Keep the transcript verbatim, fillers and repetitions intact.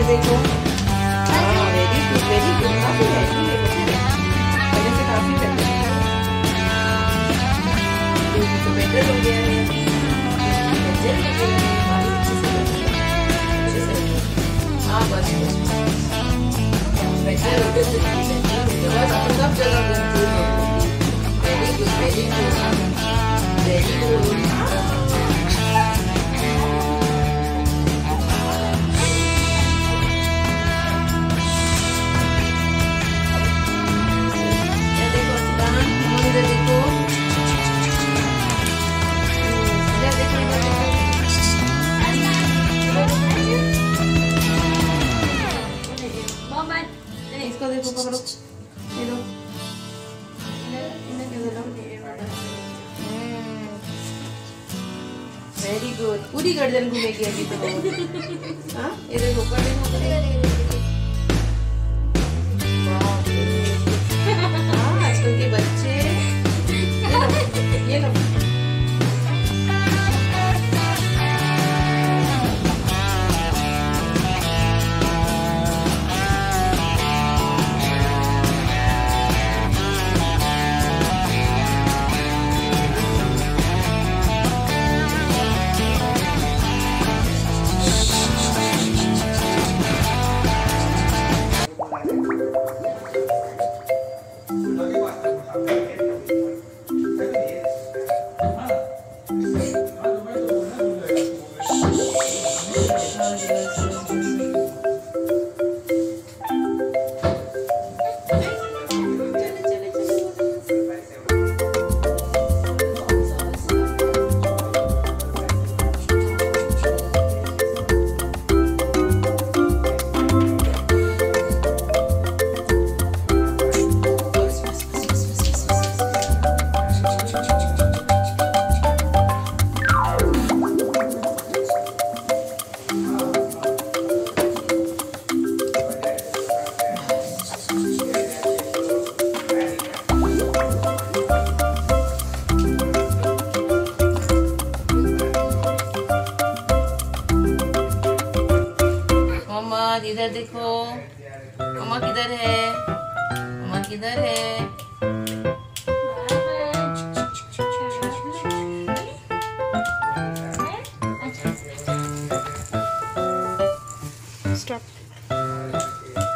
देखो। हाँ very good very good, काफी है ये बच्चे, पहले से काफी बेहतर है, तो बेटर हो गया है, बेहतर हो गया है, बारी अच्छे से अच्छे से। हाँ बस बेहतर हो गया, बस अब सब जगह घूमते हो। Very good very good very good. इसको देखो, पकड़ो, ये लो, वेरी गुड, पूरी गर्दन घूमेगी अभी तो। हाँ ये देखो, ऊपर देखो, हाँ आजकल के बच्चे, ये लो, इधर देखो, मम्मा किधर है, मम्मा किधर है।